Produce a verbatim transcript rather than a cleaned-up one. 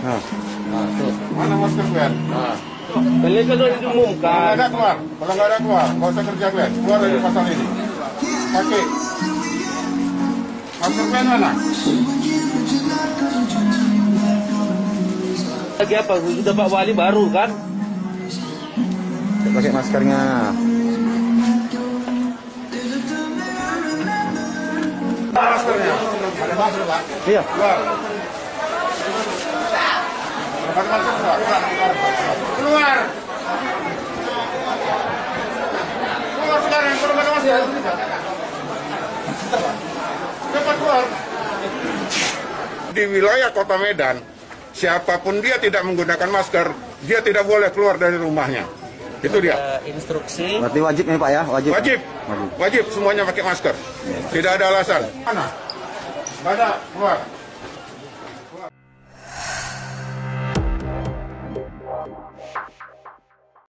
Nah. Nah, tuh. Mana masker Ben? Nah. Ini kan udah diumumkan. Kalau nggak ada keluar, kalau nggak ada keluar, nggak usah kerja Ben. Keluar dari pasal ini. Pakai. Masker Ben mana? Lagi apa? Sudah Pak Wali baru kan? Pakai maskernya. Maskernya. Ada masker Pak? Iya. Keluar. Ada masker keluar. Keluar. Keluar sekarang. Kalau nggak ada masker. Cepat keluar. Di wilayah Kota Medan, siapapun dia tidak menggunakan masker, dia tidak boleh keluar dari rumahnya. Itu dia. Instruksi. Berarti wajib nih Pak ya? Wajib. Wajib. Wajib. Wajib semuanya pakai masker. Tidak ada alasan. Mana? Nggak ada. Keluar. Keluar.